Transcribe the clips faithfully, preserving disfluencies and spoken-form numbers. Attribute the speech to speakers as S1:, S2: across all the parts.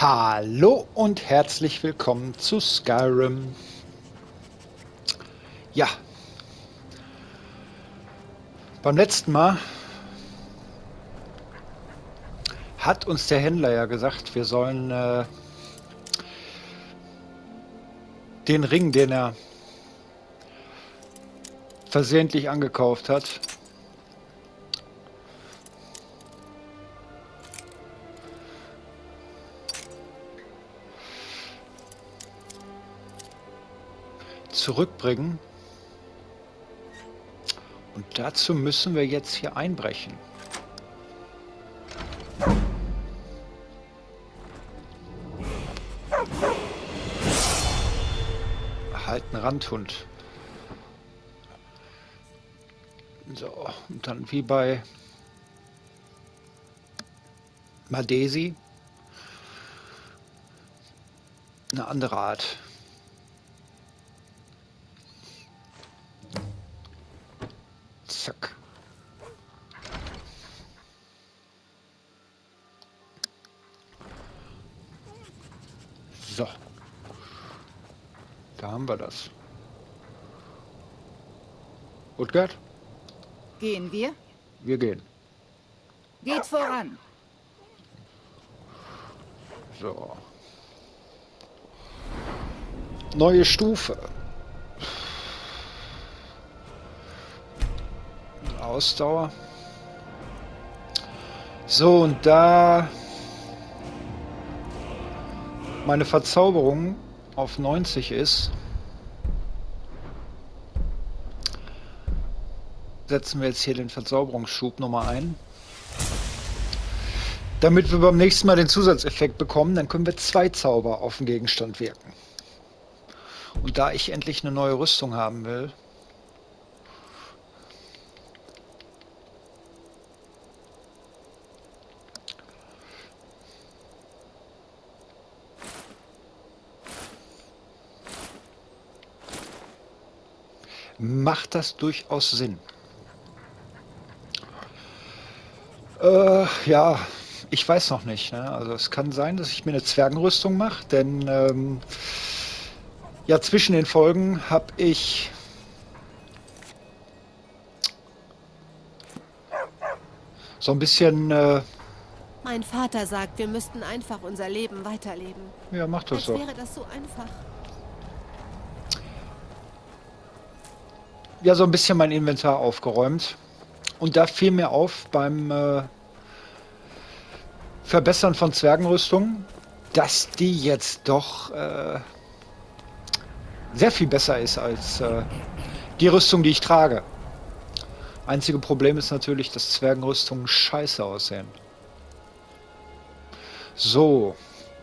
S1: Hallo und herzlich willkommen zu Skyrim. Ja, beim letzten Mal hat uns der Händler ja gesagt, wir sollen äh, den Ring, den er versehentlich angekauft hat, zurückbringen. Und dazu müssen wir jetzt hier einbrechen. Erhalten Randhund. So, und dann wie bei Madesi eine andere Art. Zack. So. Da haben wir das. Utgard?
S2: Gehen wir?
S1: Wir gehen.
S2: Geht voran.
S1: So. Neue Stufe. Ausdauer. So, und da meine Verzauberung auf neunzig ist, setzen wir jetzt hier den Verzauberungsschub nochmal ein. Damit wir beim nächsten Mal den Zusatzeffekt bekommen, dann können wir zwei Zauber auf den Gegenstand wirken. Und da ich endlich eine neue Rüstung haben will, macht das durchaus Sinn. Äh, ja, ich weiß noch nicht. Ne? Also es kann sein, dass ich mir eine Zwergenrüstung mache, denn ähm, ja, zwischen den Folgen habe ich so ein bisschen... Äh,
S3: Mein Vater sagt, wir müssten einfach unser Leben weiterleben.
S1: ja, macht das
S3: Als
S1: so.
S3: wäre das so einfach.
S1: Ja, so ein bisschen mein Inventar aufgeräumt. Und da fiel mir auf beim äh, Verbessern von Zwergenrüstungen, dass die jetzt doch äh, sehr viel besser ist als äh, die Rüstung, die ich trage. Einzige Problem ist natürlich, dass Zwergenrüstungen scheiße aussehen. So.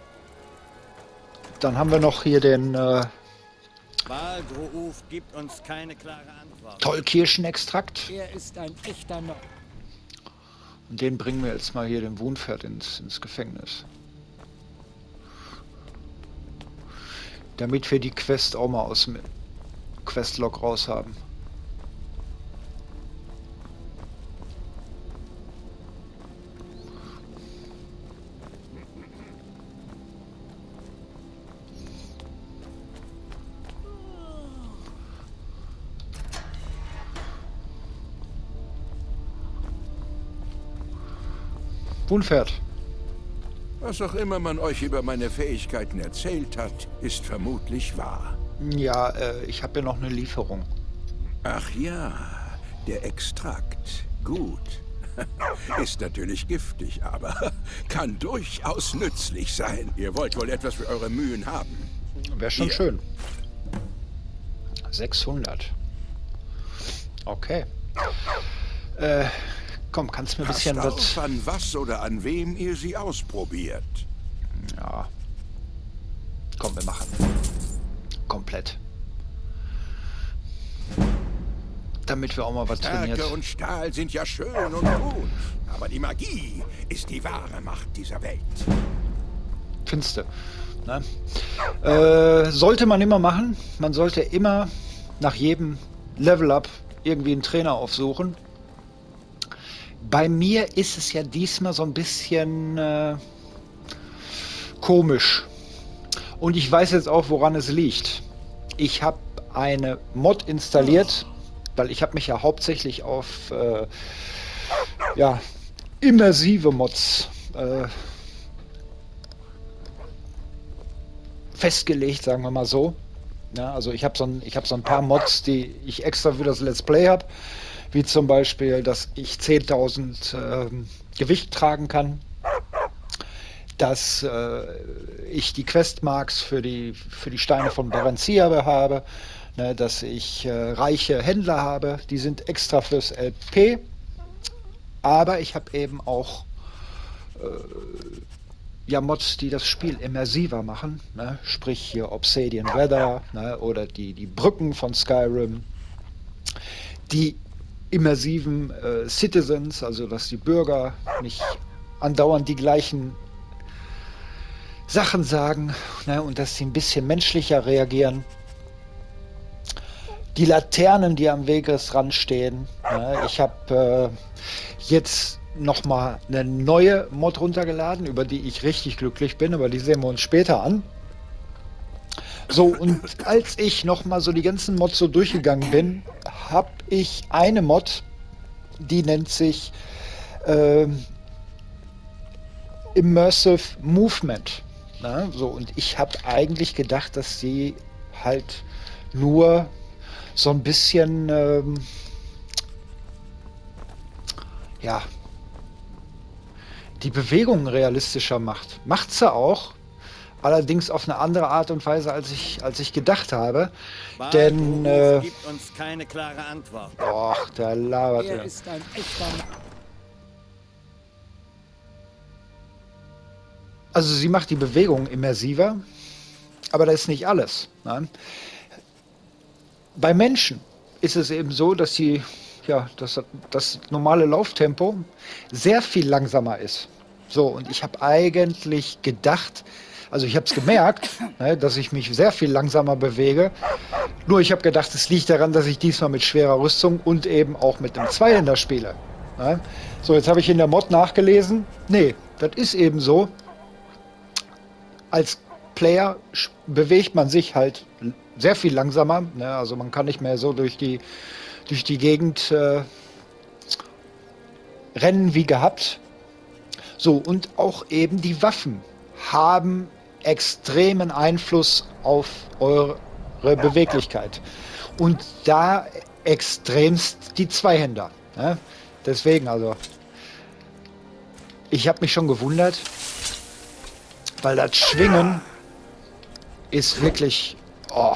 S1: Dann haben wir noch hier den äh,
S4: Balgruuf gibt uns keine klare Antwort.
S1: Tollkirschenextrakt.
S4: Er ist ein echter Nord.
S1: Und den bringen wir jetzt mal hier, den Wundpferd, ins, ins Gefängnis. Damit wir die Quest auch mal aus dem Questlog raus haben. Wundpferd.
S5: Was auch immer man euch über meine Fähigkeiten erzählt hat, ist vermutlich wahr.
S1: Ja, äh, ich habe ja noch eine Lieferung.
S5: Ach ja, der Extrakt. Gut. Ist natürlich giftig, aber kann durchaus nützlich sein. Ihr wollt wohl etwas für eure Mühen haben.
S1: Wäre schon
S5: Hier.
S1: schön. sechshundert. Okay. Äh, komm, kannst du mir ein bisschen
S5: Passt
S1: was...
S5: auf, an was oder an wem ihr sie ausprobiert.
S1: Ja. Komm, wir machen. Komplett. Damit wir auch mal was trainiert.
S5: Stärke und Stahl sind ja schön und gut, aber die Magie ist die wahre Macht dieser Welt.
S1: Finste. Ne? Äh, sollte man immer machen. Man sollte immer nach jedem Level-Up irgendwie einen Trainer aufsuchen. Bei mir ist es ja diesmal so ein bisschen äh, komisch. Und ich weiß jetzt auch, woran es liegt. Ich habe eine Mod installiert, weil ich habe mich ja hauptsächlich auf äh, ja, immersive Mods äh, festgelegt, sagen wir mal so. Ja, also ich habe so, ein, ich hab so ein paar Mods, die ich extra für das Let's Play habe, wie zum Beispiel, dass ich zehntausend äh, Gewicht tragen kann, dass äh, ich die Questmarks für die, für die Steine von Barancia habe, ne, dass ich äh, reiche Händler habe, die sind extra fürs L P, aber ich habe eben auch äh, ja, Mods, die das Spiel immersiver machen, ne? Sprich hier Obsidian Weather, ne? Oder die, die Brücken von Skyrim, die immersiven äh, Citizens, also dass die Bürger nicht andauernd die gleichen Sachen sagen, ne? Und dass sie ein bisschen menschlicher reagieren. Die Laternen, die am Wegesrand stehen, ne? Ich habe äh, jetzt nochmal eine neue Mod runtergeladen, über die ich richtig glücklich bin, aber die sehen wir uns später an. So, und als ich nochmal so die ganzen Mods so durchgegangen bin, habe ich eine Mod, die nennt sich äh, Immersive Movement. Na, so, und ich habe eigentlich gedacht, dass sie halt nur so ein bisschen ähm, ja, die Bewegung realistischer macht. Macht sie auch, allerdings auf eine andere Art und Weise, als ich, als ich gedacht habe.
S4: Bal
S1: Denn,
S4: Gruf
S1: äh,
S4: gibt uns keine klare Antwort.
S1: Och, der labert
S2: Er
S1: ja.
S2: ist ein echter Mann.
S1: Also sie macht die Bewegung immersiver, aber das ist nicht alles. Nein. Bei Menschen ist es eben so, dass sie ja, dass das normale Lauftempo sehr viel langsamer ist. So, und ich habe eigentlich gedacht, also ich habe es gemerkt, ne, dass ich mich sehr viel langsamer bewege. Nur ich habe gedacht, es liegt daran, dass ich diesmal mit schwerer Rüstung und eben auch mit einem Zweihänder spiele. Ne? So, jetzt habe ich in der Mod nachgelesen. Nee, das ist eben so. Als Player bewegt man sich halt sehr viel langsamer. Ne? Also man kann nicht mehr so durch die durch die Gegend äh, rennen wie gehabt. So, und auch eben die Waffen haben extremen Einfluss auf eure Beweglichkeit. Und da extremst die Zweihänder. Ne? Deswegen also, ich habe mich schon gewundert, weil das Schwingen ist wirklich oh,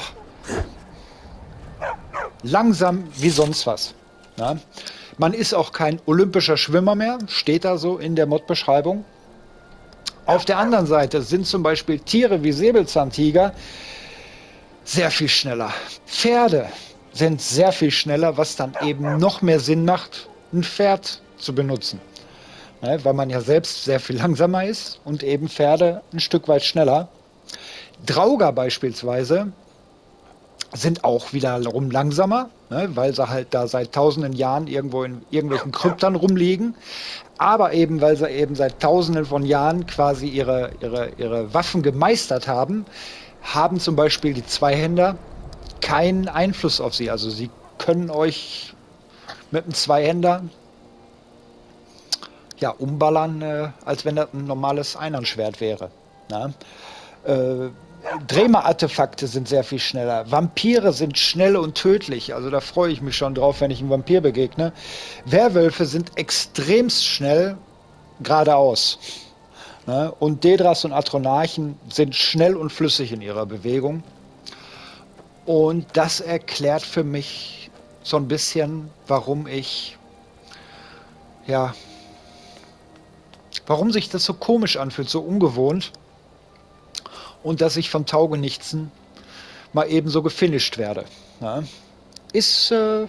S1: langsam wie sonst was. Ja? Man ist auch kein olympischer Schwimmer mehr, steht da so in der Mod-Beschreibung. Auf der anderen Seite sind zum Beispiel Tiere wie Säbelzahntiger sehr viel schneller. Pferde sind sehr viel schneller, was dann eben noch mehr Sinn macht, ein Pferd zu benutzen. Ja, weil man ja selbst sehr viel langsamer ist und eben Pferde ein Stück weit schneller. Drauger beispielsweise sind auch wiederum langsamer, ne, weil sie halt da seit tausenden Jahren irgendwo in irgendwelchen Kryptern rumliegen, aber eben, weil sie eben seit tausenden von Jahren quasi ihre, ihre, ihre Waffen gemeistert haben, haben zum Beispiel die Zweihänder keinen Einfluss auf sie. Also sie können euch mit einem Zweihänder ja, umballern, äh, als wenn das ein normales Einhandschwert wäre. Na? Äh, Drehmer-Artefakte sind sehr viel schneller. Vampire sind schnell und tödlich. Also da freue ich mich schon drauf, wenn ich einem Vampir begegne. Werwölfe sind extremst schnell geradeaus. Ne? Und Dedras und Atronarchen sind schnell und flüssig in ihrer Bewegung. Und das erklärt für mich so ein bisschen, warum ich, ja, warum sich das so komisch anfühlt, so ungewohnt. Und dass ich von Taugenichtsen mal eben so gefinisht werde. Ja. Ist, äh,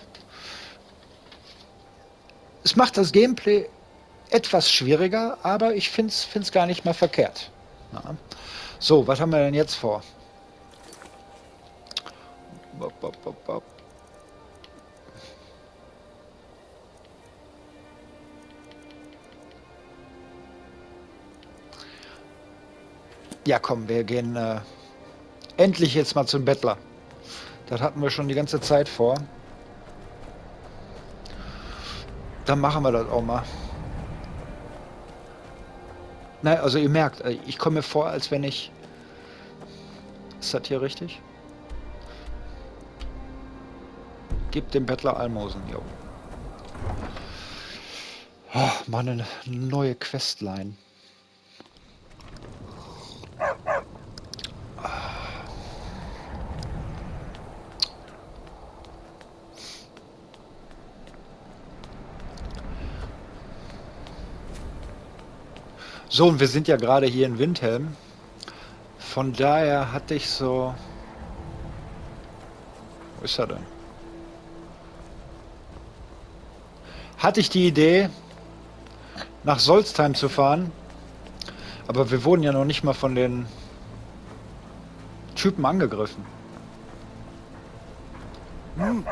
S1: es macht das Gameplay etwas schwieriger, aber ich finde es gar nicht mal verkehrt. Ja. So, was haben wir denn jetzt vor? Bop, bop, bop, bop. Ja, komm, wir gehen äh, endlich jetzt mal zum Bettler. Das hatten wir schon die ganze Zeit vor. Dann machen wir das auch mal. Nein, also ihr merkt, ich komme mir vor, als wenn ich... Ist das hier richtig? Gib dem Bettler Almosen, jo. Oh, mal eine neue Questline. So, und wir sind ja gerade hier in Windhelm. Von daher hatte ich so... Wo ist er denn? Hatte ich die Idee, nach Solstheim zu fahren. Aber wir wurden ja noch nicht mal von den Typen angegriffen. Hm.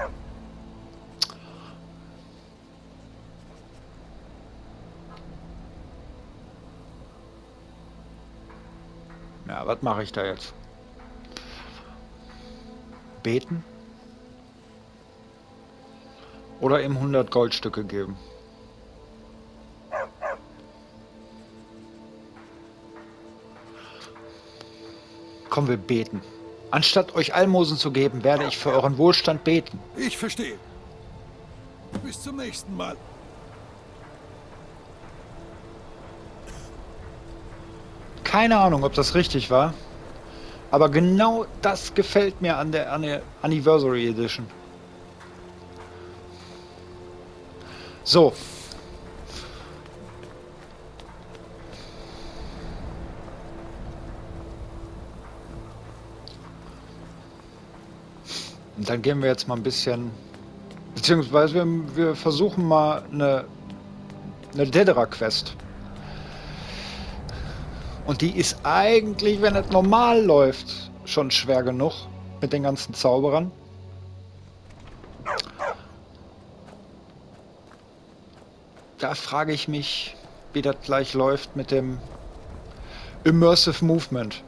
S1: Ja, was mache ich da jetzt? Beten? Oder ihm hundert Goldstücke geben? Komm, wir beten. Anstatt euch Almosen zu geben, werde ich für euren Wohlstand beten.
S6: Ich verstehe. Bis zum nächsten Mal.
S1: Keine Ahnung, ob das richtig war. Aber genau das gefällt mir an der, an der Anniversary Edition. So. Und dann gehen wir jetzt mal ein bisschen... Beziehungsweise wir, wir versuchen mal eine, eine Dedera-Quest. Und die ist eigentlich, wenn es normal läuft, schon schwer genug mit den ganzen Zauberern. Da frage ich mich, wie das gleich läuft mit dem Immersive Movement.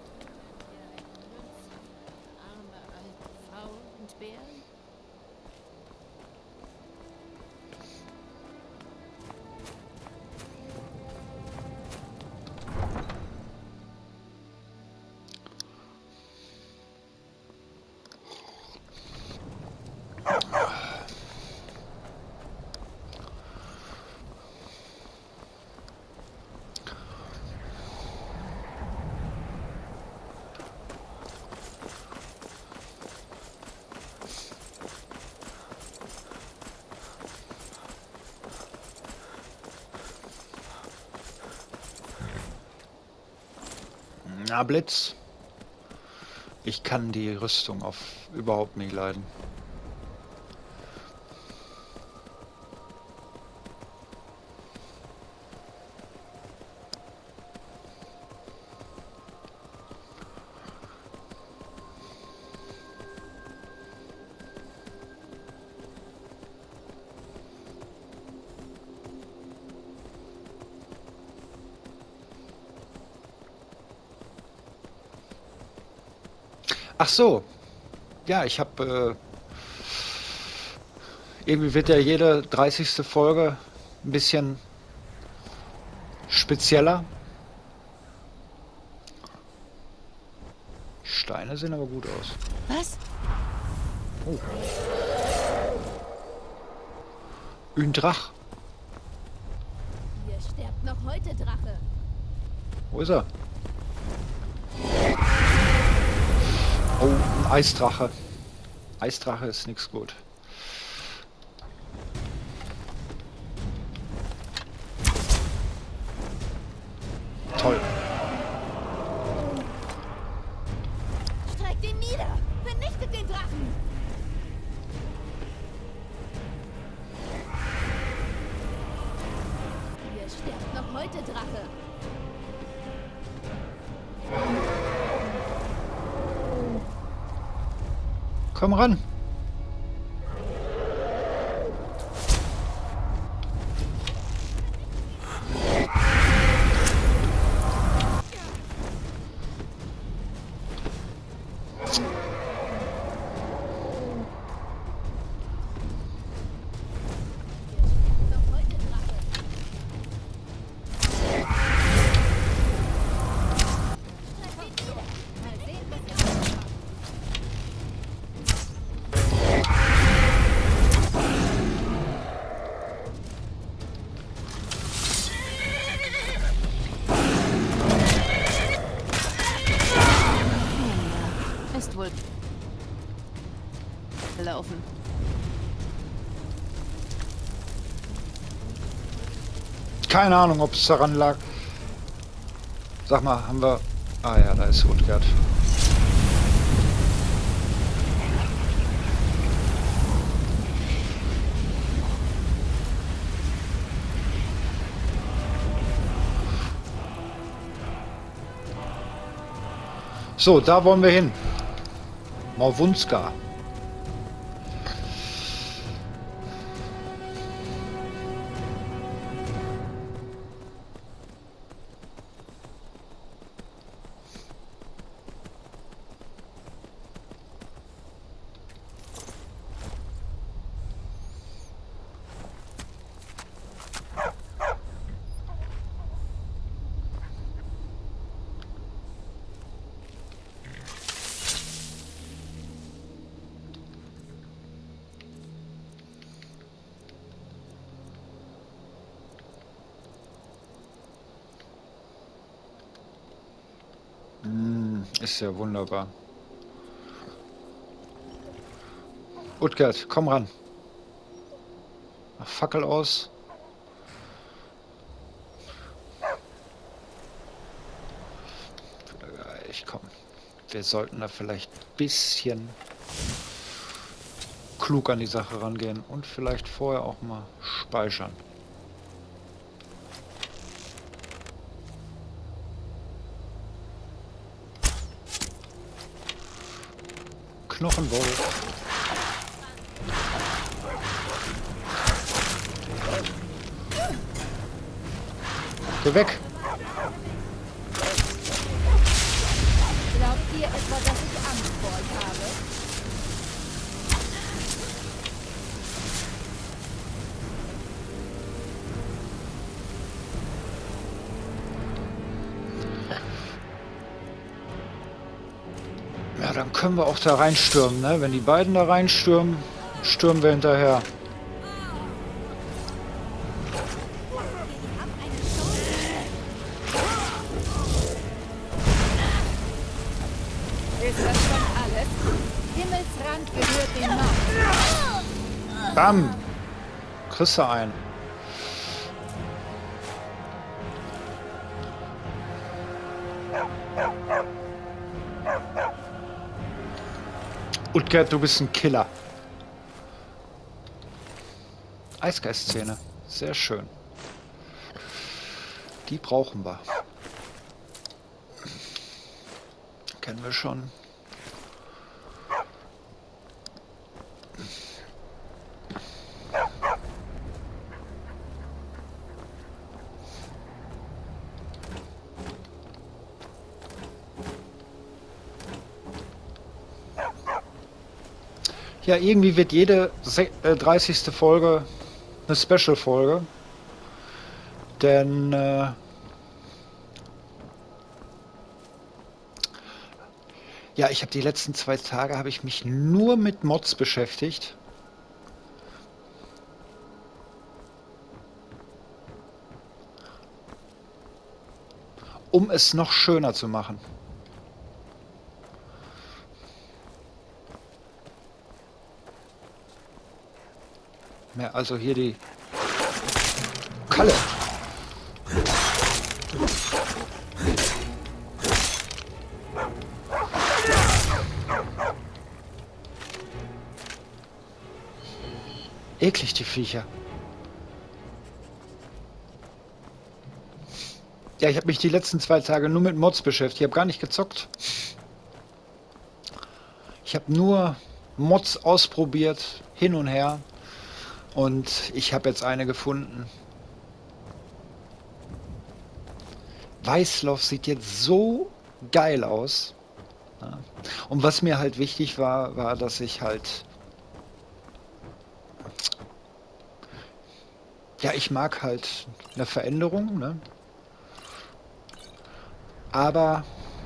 S1: Na, Blitz. Ich kann die Rüstung auf überhaupt nicht leiden. Ach so. Ja, ich habe... Äh, irgendwie wird ja jede dreißigste Folge ein bisschen spezieller. Die Steine sehen aber gut aus.
S3: Was?
S1: Oh. Ein Drach.
S7: Ihr sterbt noch heute, Drache.
S1: Wo ist er? Oh, ein Eisdrache. Eisdrache ist nichts gut. Toll.
S7: Streckt ihn nieder! Vernichtet den Drachen! Ihr sterbt noch heute, Drache.
S1: Komm ran.
S3: gelaufen.
S1: Keine Ahnung, ob es daran lag. Sag mal, haben wir... Ah ja, da ist Utgard. So, da wollen wir hin. Morwunska. Ist ja wunderbar. Utgard, komm ran. Mach Fackel aus. Ich komm. Wir sollten da vielleicht ein bisschen klug an die Sache rangehen und vielleicht vorher auch mal speichern. Knochenwolf. Geh weg.
S7: Glaubt ihr etwa, dass ich Angst vor euch habe?
S1: Ja, dann können wir auch da reinstürmen, ne? Wenn die beiden da reinstürmen, stürmen wir hinterher.
S2: Ist das schon alles? Himmelsrand gehört dem Mann.
S1: Bam! Kriegst du ein. Utgard, du bist ein Killer. Eisgeistzähne. Sehr schön. Die brauchen wir. Kennen wir schon. Ja, irgendwie wird jede dreißigste Folge eine Special-Folge. Denn äh, ja, ich habe die letzten zwei Tage habe ich mich nur mit Mods beschäftigt. Um es noch schöner zu machen. Ja, also hier die Kalle. Eklig, die Viecher. Ja, ich habe mich die letzten zwei Tage nur mit Mods beschäftigt. Ich habe gar nicht gezockt. Ich habe nur Mods ausprobiert, hin und her. Und ich habe jetzt eine gefunden. Weißlauf sieht jetzt so geil aus. Ja. Und was mir halt wichtig war, war, dass ich halt... Ja, ich mag halt eine Veränderung, ne? Aber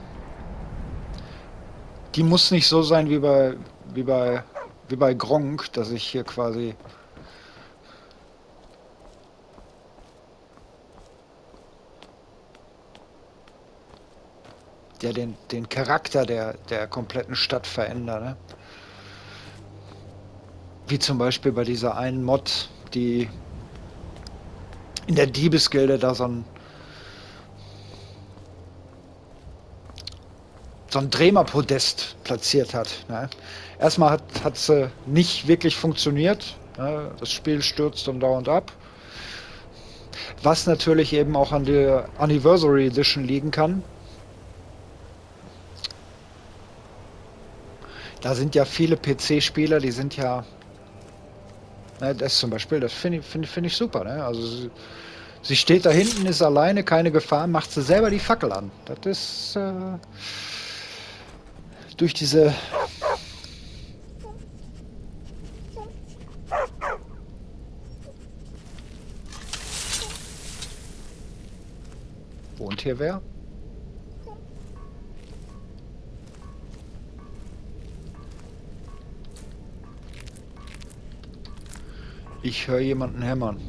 S1: die muss nicht so sein wie bei, wie bei, wie bei Gronk, dass ich hier quasi... der den, den Charakter der, der kompletten Stadt verändert. Ne? Wie zum Beispiel bei dieser einen Mod, die in der Diebesgilde da so ein so ein Drehmer-Podest platziert hat. Ne? Erstmal hat hat sie nicht wirklich funktioniert. Ne? Das Spiel stürzt dann dauernd ab. Was natürlich eben auch an der Anniversary Edition liegen kann. Da sind ja viele P C-Spieler, die sind ja... Ne, das zum Beispiel, das finde ich, find, find ich super. Ne? Also sie, sie steht da hinten, ist alleine, keine Gefahr, macht sie selber die Fackel an. Das ist... Äh, durch diese... Wohnt hier wer? Ich höre jemanden hämmern.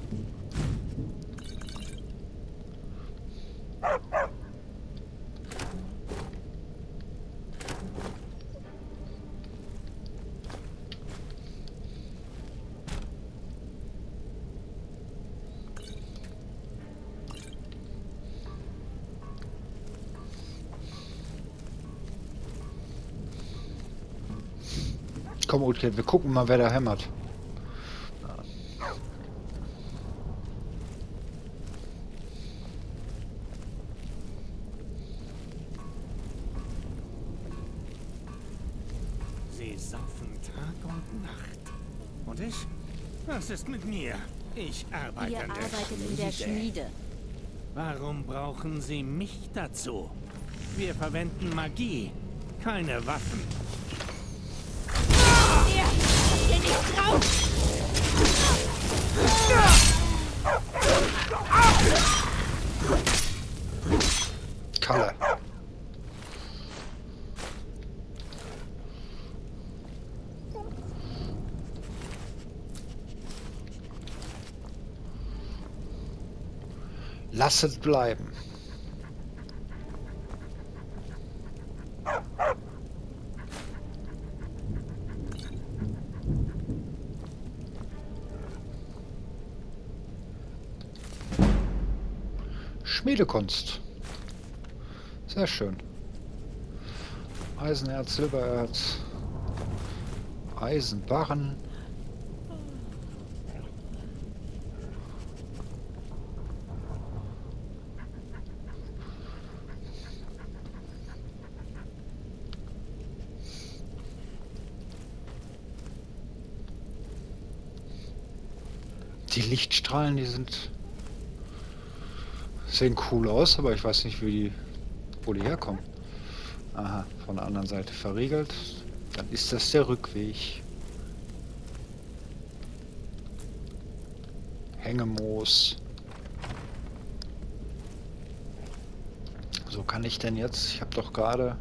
S1: Komm, okay, wir gucken mal, wer da hämmert.
S4: Sie saufen Tag und Nacht. Und ich? Was ist mit mir? Ich arbeite
S7: Ihr
S4: an der
S7: arbeitet in der Schmiede.
S4: Warum brauchen Sie mich dazu? Wir verwenden Magie, keine Waffen.
S7: Ihr, ihr nicht drauf!
S1: Kalle. Lass es bleiben. Schmiedekunst. Sehr schön. Eisenerz, Silbererz, Eisenbarren. Die Lichtstrahlen, die sind sehen cool aus, aber ich weiß nicht, wie die, wo die herkommen. Aha, von der anderen Seite verriegelt. Dann ist das der Rückweg. Hängemoos. So kann ich denn jetzt? Ich habe doch gerade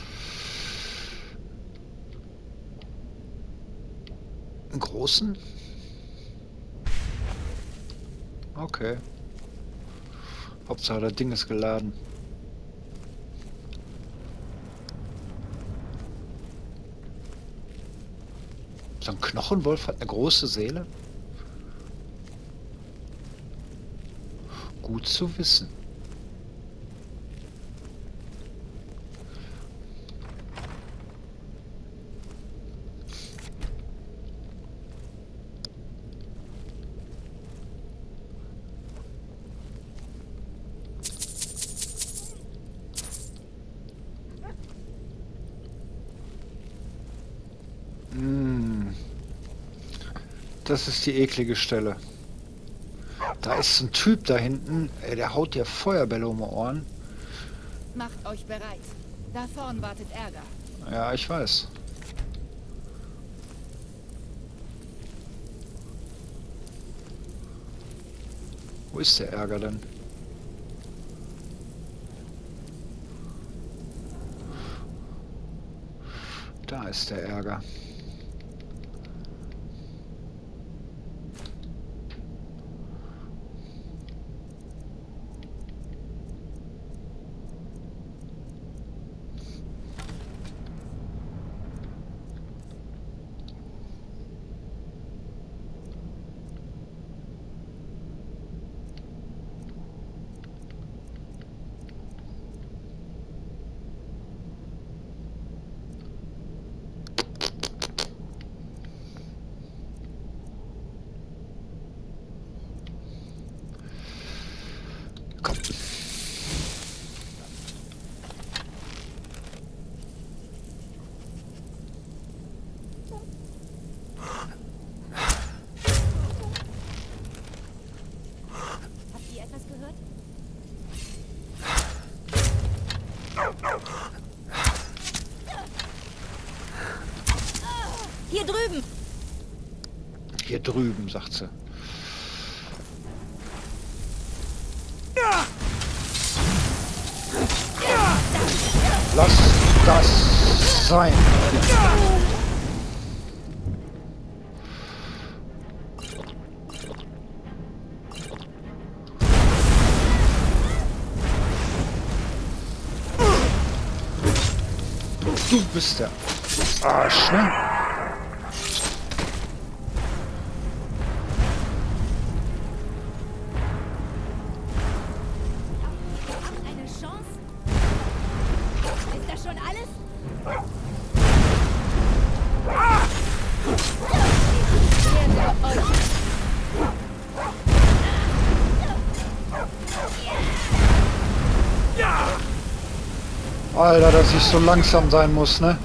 S1: einen großen. Okay. Hauptsache, das Ding ist geladen. So ein Knochenwolf hat eine große Seele? Gut zu wissen. Das ist die eklige Stelle. Da ist ein Typ da hinten, ey, der haut dir Feuerbälle um die Ohren.
S2: Macht euch bereit. Da vorn wartet Ärger.
S1: Ja, ich weiß. Wo ist der Ärger denn? Da ist der Ärger. Hier drüben, sagt sie. Lass das sein. Du bist der Arsch, ne?
S7: Eine Chance? Ist das schon alles?
S1: Alter, dass ich so langsam sein muss, ne?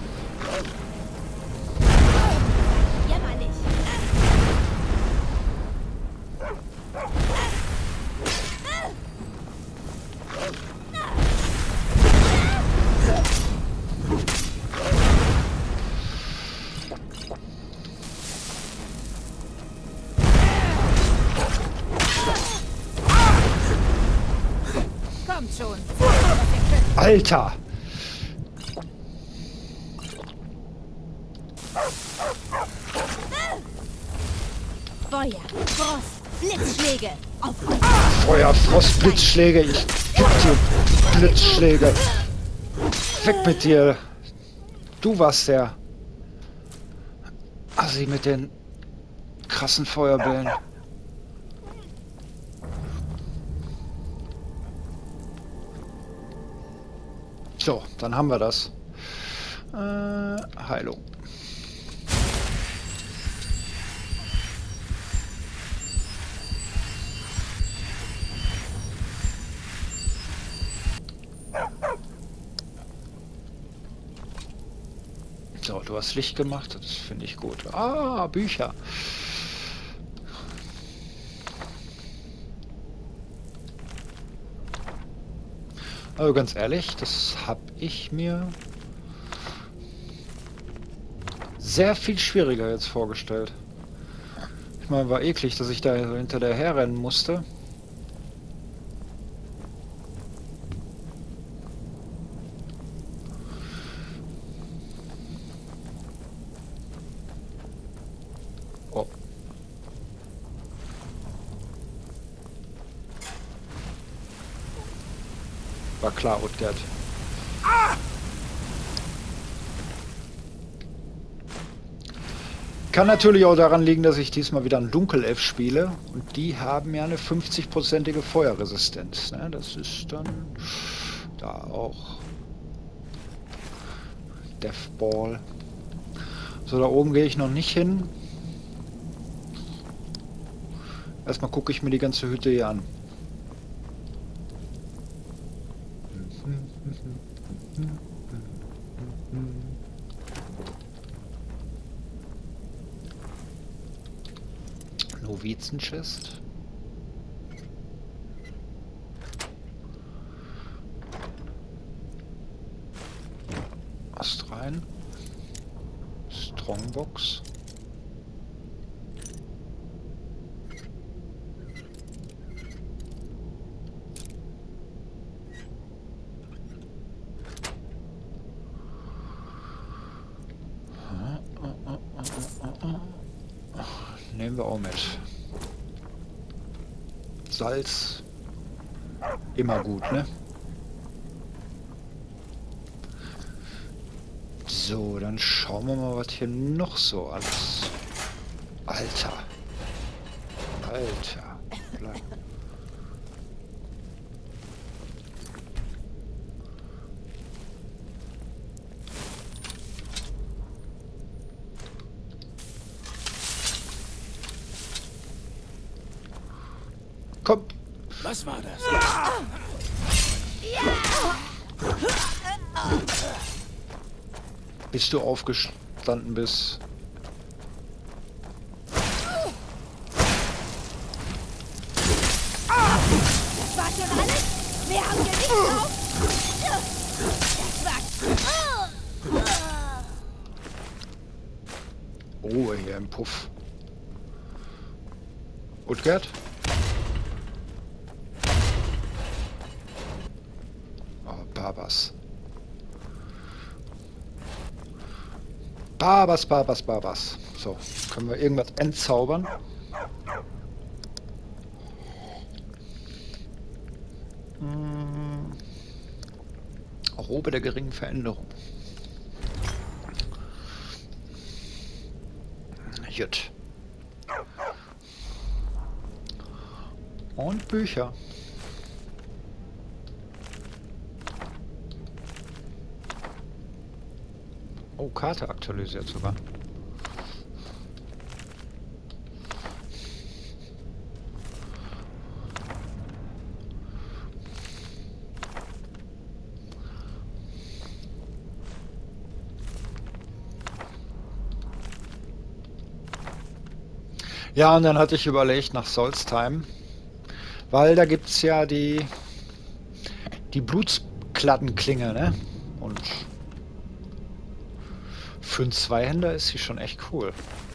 S7: Jämmerlich.
S2: Kommt schon.
S1: Alter!
S7: Feuer, Frost, Blitzschläge. Auf euch.
S1: Feuer, Frost, Blitzschläge. Ich geb dir Blitzschläge. Weg mit dir. Du warst der Assi mit den krassen Feuerbällen. So, dann haben wir das. Äh, Heilung. So, du hast Licht gemacht, das finde ich gut. Ah, Bücher. Also ganz ehrlich, das habe ich mir sehr viel schwieriger jetzt vorgestellt. Ich meine, war eklig, dass ich da so hinter der herrennen musste. Oh. War klar, Utgard. Kann natürlich auch daran liegen, dass ich diesmal wieder ein Dunkelelf spiele und die haben ja eine fünfzig-prozentige Feuerresistenz. Ne? Das ist dann da auch Deathball. So, da oben gehe ich noch nicht hin. Erstmal gucke ich mir die ganze Hütte hier an. Novizenchest. Ast rein. Strongbox. Nehmen wir auch mit. Salz. Immer gut, ne? So, dann schauen wir mal, was hier noch so alles. Alter. Alter. Bleib. Komm.
S5: Was war das?
S1: Bis du aufgestanden bist.
S7: Das war schon alles? Wir haben hier nicht drauf. Das war...
S1: Ruhe hier im Puff. Utgard? Oh, Barbas. Barbas, Barbas, Barbas. So, können wir irgendwas entzaubern? Hm. Robe der geringen Veränderung. Jut. Und Bücher. Oh, Karte aktualisiert sogar. Ja, und dann hatte ich überlegt nach Solstheim, weil da gibt es ja die die Blutskladdenklinge, ne? Und für einen Zweihänder ist sie schon echt cool.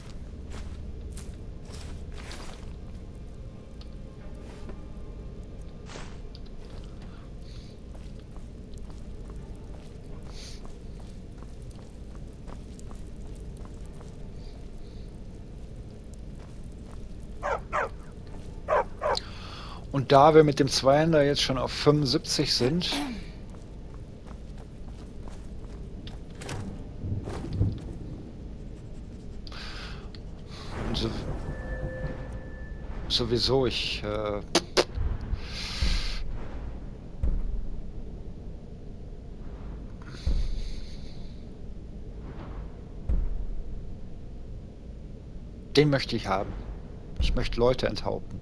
S1: Und da wir mit dem Zweihänder jetzt schon auf fünfundsiebzig sind, und so, sowieso ich äh, den möchte ich haben. Ich möchte Leute enthaupten.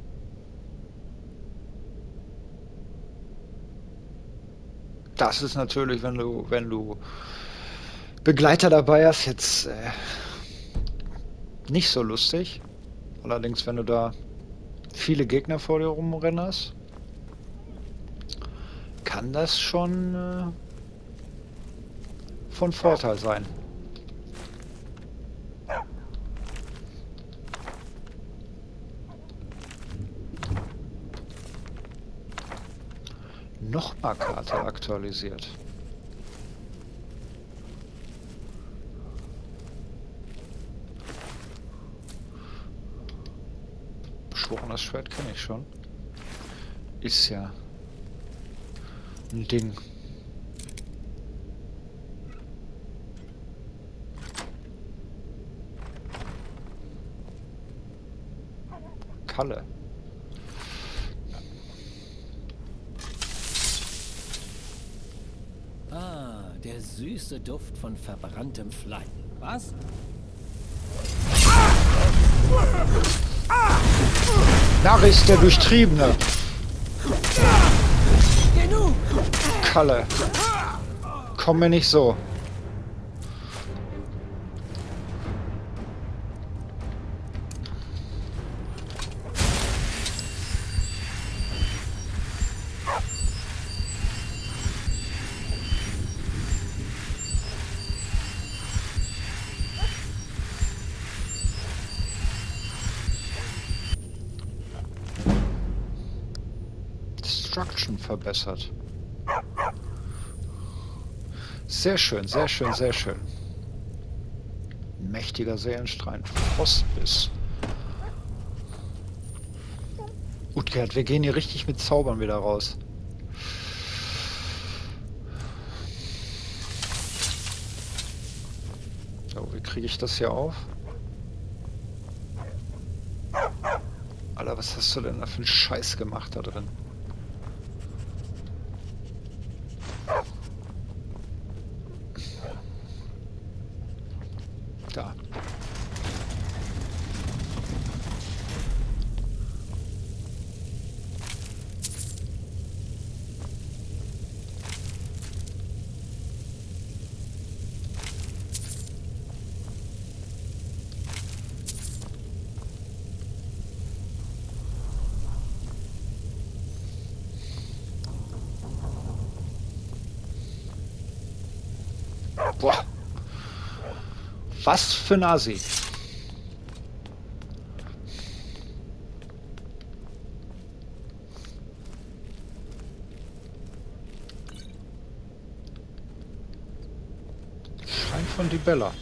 S1: Das ist natürlich, wenn du, wenn du Begleiter dabei hast, jetzt äh, nicht so lustig. Allerdings, wenn du da viele Gegner vor dir rumrennen hast, kann das schon äh, von Vorteil sein. Nochmal Karte aktualisiert. Beschworenes Schwert kenne ich schon. Ist ja ein Ding. Kalle.
S8: Ah, der süße Duft von verbranntem Fleisch. Was?
S1: Narr ist der Durchtriebene.
S8: Genug!
S1: Kalle. Komm mir nicht so. Destruction verbessert. Sehr schön, sehr schön, sehr schön. Mächtiger Seelenstrahlen. Frostbiss. Utgard, wir gehen hier richtig mit Zaubern wieder raus. So, wie kriege ich das hier auf? Alter, was hast du denn da für einen Scheiß gemacht da drin? Da. Boah. Was für ein Asi. von die Bella.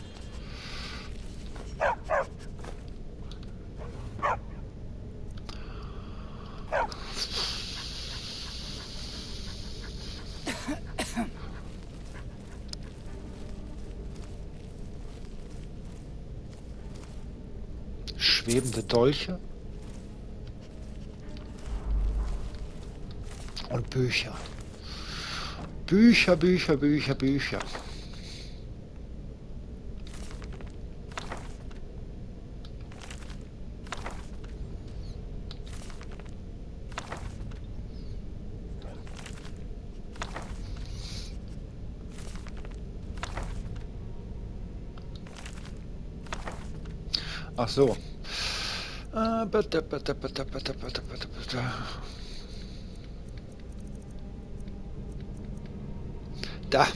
S1: Schwebende Dolche. Und Bücher. Bücher, Bücher, Bücher, Bücher. Ach so. Da.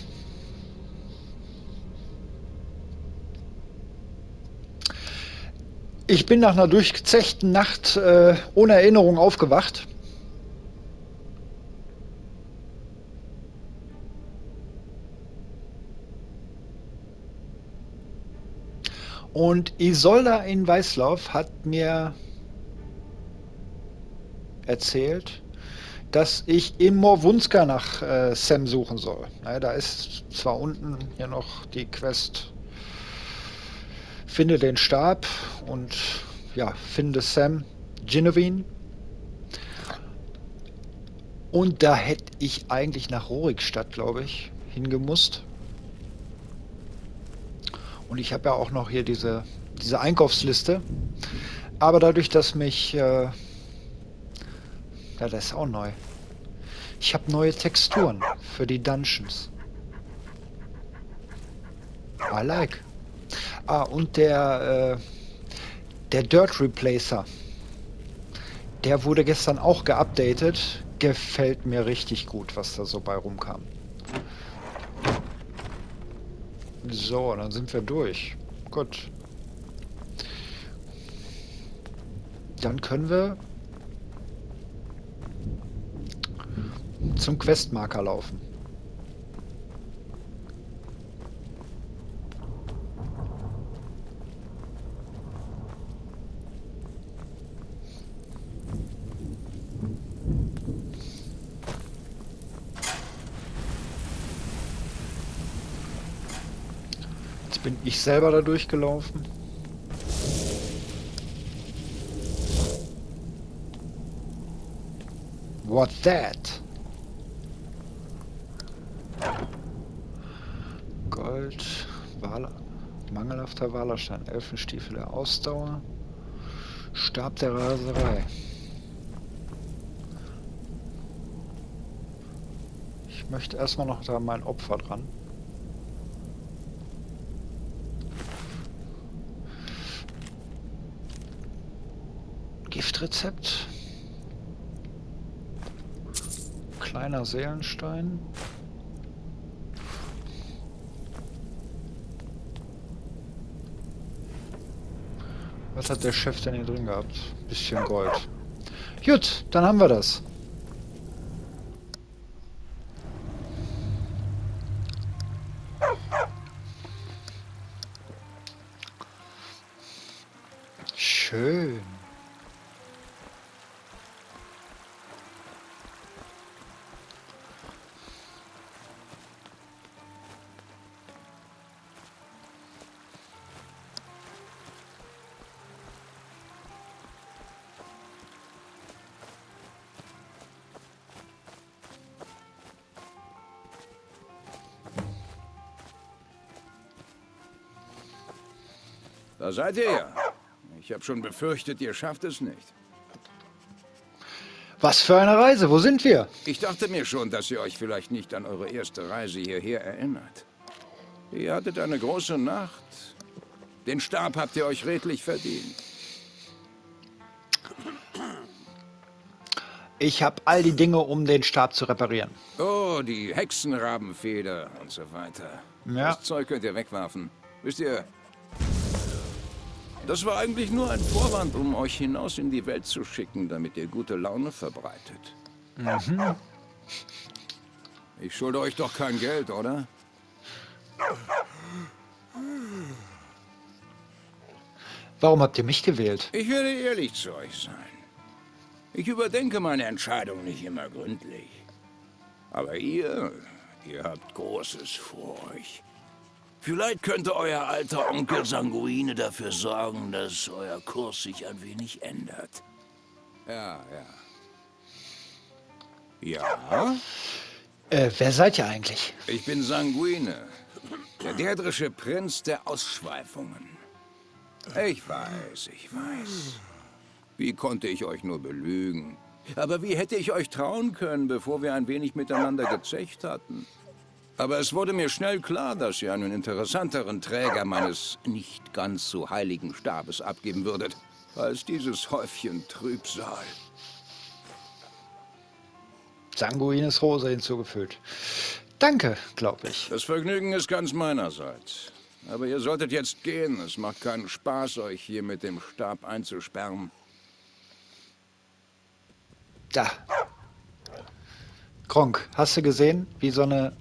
S1: Ich bin nach einer durchgezechten Nacht äh, ohne Erinnerung aufgewacht. Und Isolda in Weißlauf hat mir erzählt, dass ich im Morwunska nach äh, Sam suchen soll. Naja, da ist zwar unten hier noch die Quest, finde den Stab und ja, finde Sam Genevieve. Und da hätte ich eigentlich nach Rorikstadt, glaube ich, hingemusst. Und ich habe ja auch noch hier diese, diese Einkaufsliste. Aber dadurch, dass mich... Äh, ja, das ist auch neu. Ich habe neue Texturen für die Dungeons. I like. Ah, und der, äh, der Dirt Replacer. Der wurde gestern auch geupdatet. Gefällt mir richtig gut, was da so bei rumkam. So, dann sind wir durch. Gut. Dann können wir zum Questmarker laufen. Jetzt bin ich selber da durchgelaufen. What's that? Gold, Wal, mangelhafter Walerstein, Elfenstiefel der Ausdauer, Stab der Raserei. Ich möchte erstmal noch da mein Opfer dran. Giftrezept. Kleiner Seelenstein. Was hat der Chef denn hier drin gehabt? Bisschen Gold. Gut, dann haben wir das. Schön.
S5: Da seid ihr ja. Ich habe schon befürchtet, ihr schafft es nicht.
S1: Was für eine Reise, wo sind wir?
S5: Ich dachte mir schon, dass ihr euch vielleicht nicht an eure erste Reise hierher erinnert. Ihr hattet eine große Nacht. Den Stab habt ihr euch redlich verdient.
S1: Ich habe all die Dinge, um den Stab zu reparieren.
S5: Oh, die Hexenrabenfeder und so weiter.
S1: Ja.
S5: Das Zeug könnt ihr wegwerfen. Wisst ihr, das war eigentlich nur ein Vorwand, um euch hinaus in die Welt zu schicken, damit ihr gute Laune verbreitet.
S1: Mhm.
S5: Ich schulde euch doch kein Geld, oder?
S1: Warum habt ihr mich gewählt?
S5: Ich werde ehrlich zu euch sein. Ich überdenke meine Entscheidung nicht immer gründlich. Aber ihr, ihr habt Großes vor euch. Vielleicht könnte euer alter Onkel Sanguine dafür sorgen, dass euer Kurs sich ein wenig ändert. Ja, ja. Ja?
S1: Äh, wer seid ihr eigentlich?
S5: Ich bin Sanguine, der dädrische Prinz der Ausschweifungen. Ich weiß, ich weiß. Wie konnte ich euch nur belügen? Aber wie hätte ich euch trauen können, bevor wir ein wenig miteinander gezecht hatten? Aber es wurde mir schnell klar, dass ihr einen interessanteren Träger meines nicht ganz so heiligen Stabes abgeben würdet, als dieses Häufchen Trübsal.
S1: Sanguines Rose hinzugefügt. Danke, glaube ich.
S5: Das Vergnügen ist ganz meinerseits. Aber ihr solltet jetzt gehen. Es macht keinen Spaß, euch hier mit dem Stab einzusperren.
S1: Da. Gronk, hast du gesehen, wie so eine...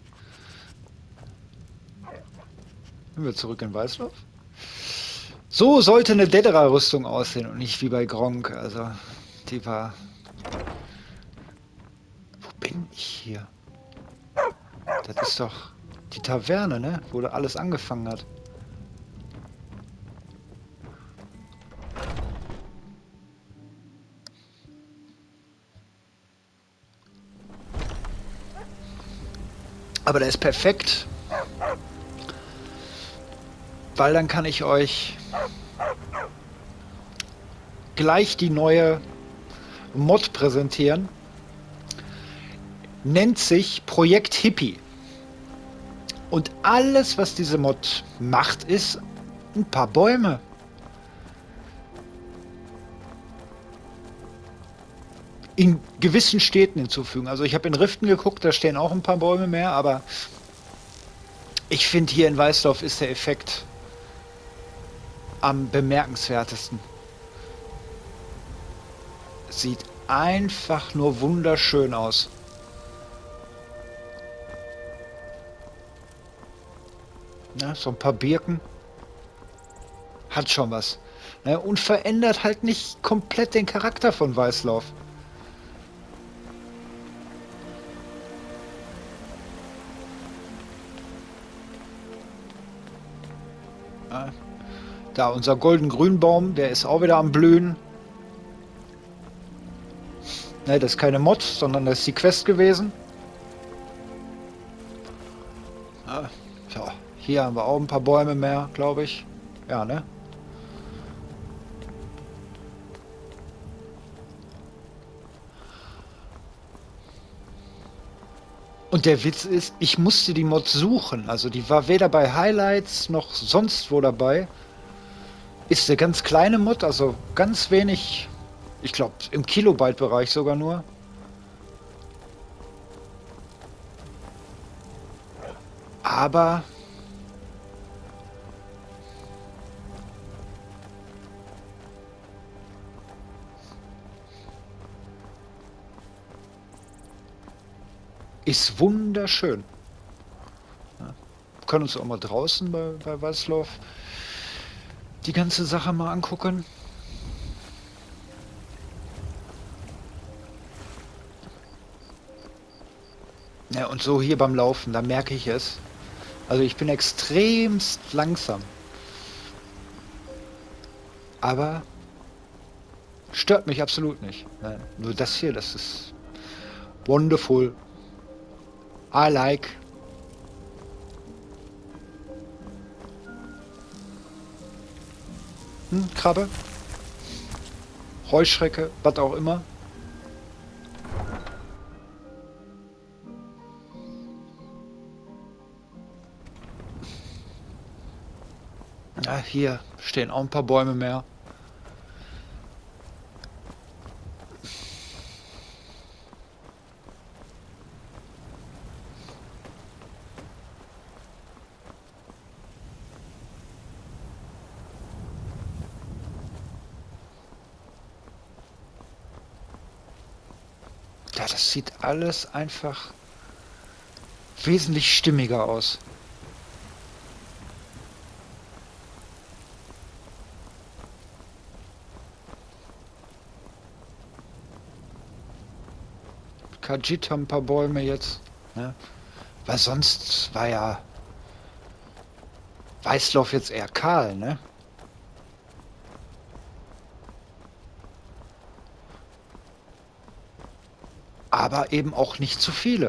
S1: Sind wir zurück in Weißlauf? So sollte eine Daedra-Rüstung aussehen und nicht wie bei Gronk. Also, die war... Wo bin ich hier? Das ist doch die Taverne, ne? Wo da alles angefangen hat. Aber der ist perfekt. Weil dann kann ich euch gleich die neue Mod präsentieren. Nennt sich Projekt Hippie. Und alles, was diese Mod macht, ist ein paar Bäume. In gewissen Städten hinzufügen. Also ich habe in Riften geguckt, da stehen auch ein paar Bäume mehr, aber ich finde, hier in Weißlauf ist der Effekt am bemerkenswertesten. Sieht einfach nur wunderschön aus. Na, so ein paar Birken. Hat schon was. Na, und verändert halt nicht komplett den Charakter von Weißlauf. Ja, da unser golden-grün-Baum, der ist auch wieder am Blühen. Ne, das ist keine Mod, sondern das ist die Quest gewesen. Ja, so. Hier haben wir auch ein paar Bäume mehr, glaube ich. Ja, ne? Und der Witz ist, ich musste die Mod suchen. Also die war weder bei Highlights noch sonst wo dabei. Ist eine ganz kleine Mod, also ganz wenig, ich glaube im Kilobyte-Bereich sogar nur. Aber ist wunderschön. Ja. Wir können uns auch mal draußen bei, bei Weißlauf die ganze Sache mal angucken. Ja, und so hier beim Laufen, da merke ich es. Also ich bin extremst langsam. Aber stört mich absolut nicht. Ja, nur das hier, das ist wonderful. I like. Hm, Krabbe. Heuschrecke, was auch immer. Ja, hier stehen auch ein paar Bäume mehr. Ja, das sieht alles einfach wesentlich stimmiger aus. Khajiit haben ein paar Bäume jetzt. Ne? Weil sonst war ja Weißlauf jetzt eher kahl, ne? Aber eben auch nicht zu viele.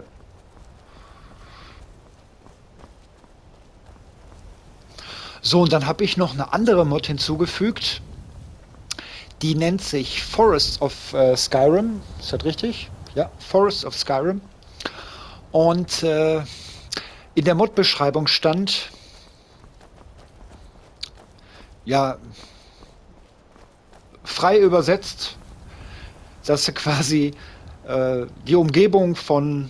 S1: So, und dann habe ich noch eine andere Mod hinzugefügt. Die nennt sich Forests of äh, Skyrim. Ist das richtig? Ja, Forests of Skyrim. Und äh, in der Mod-Beschreibung stand, ja, frei übersetzt, dass sie quasi äh, die Umgebung von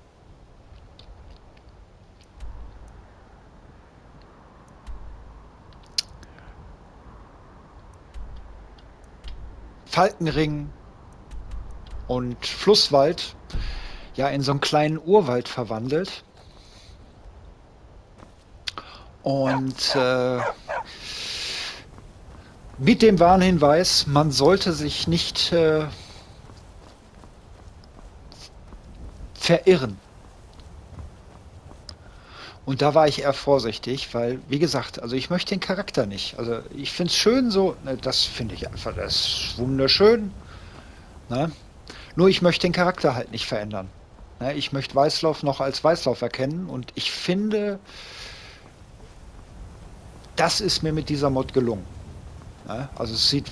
S1: Falkenring und Flusswald ja in so einen kleinen Urwald verwandelt. Und äh, mit dem Warnhinweis, man sollte sich nicht äh, verirren. Und da war ich eher vorsichtig, weil, wie gesagt, also ich möchte den Charakter nicht. Also ich finde es schön so, ne, das finde ich einfach, das ist wunderschön. Ne? Nur ich möchte den Charakter halt nicht verändern. Ne? Ich möchte Weißlauf noch als Weißlauf erkennen und ich finde, das ist mir mit dieser Mod gelungen. Ne? Also es sieht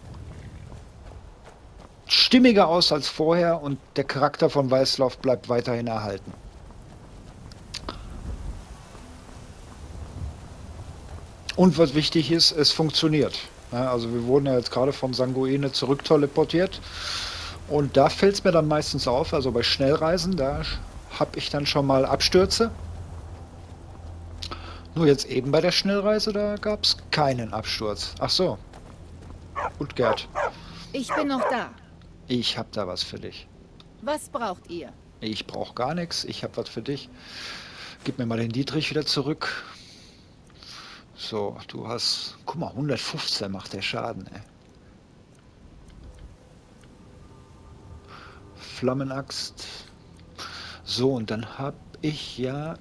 S1: stimmiger aus als vorher und der Charakter von Weißlauf bleibt weiterhin erhalten. Und was wichtig ist, es funktioniert. Ja, also wir wurden ja jetzt gerade von Sanguine zurück teleportiert. Und da fällt es mir dann meistens auf, also bei Schnellreisen, da habe ich dann schon mal Abstürze. Nur jetzt eben bei der Schnellreise, da gab es keinen Absturz. Ach so. Und Gerd.
S2: Ich bin noch da.
S1: Ich habe da was für dich.
S2: Was braucht ihr?
S1: Ich brauche gar nichts, ich habe was für dich. Gib mir mal den Dietrich wieder zurück. So, du hast... Guck mal, hundertfünfzehn macht der Schaden, ey. Flammenaxt. So, und dann habe ich ja...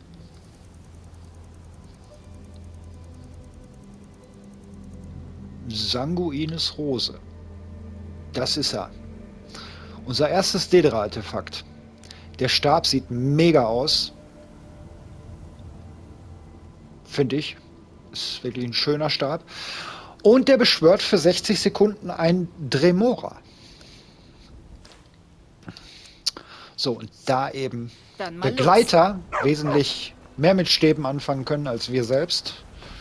S1: Sanguines Rose. Das ist er. Unser erstes Dedra-Artefakt. Der Stab sieht mega aus. Finde ich. Ist wirklich ein schöner Stab. Und der beschwört für sechzig Sekunden ein Dremora. So, und da eben Begleiter los. Wesentlich mehr mit Stäben anfangen können als wir selbst,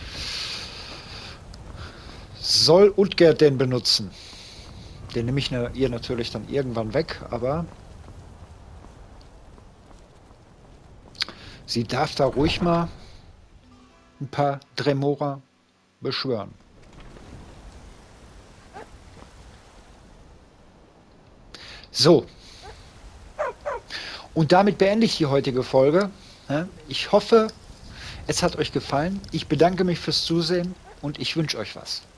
S1: soll Utgerd den benutzen. Den nehme ich ihr natürlich dann irgendwann weg, aber sie darf da ruhig mal ein paar Dremora beschwören. So. Und damit beende ich die heutige Folge. Ich hoffe, es hat euch gefallen. Ich bedanke mich fürs Zusehen und ich wünsche euch was.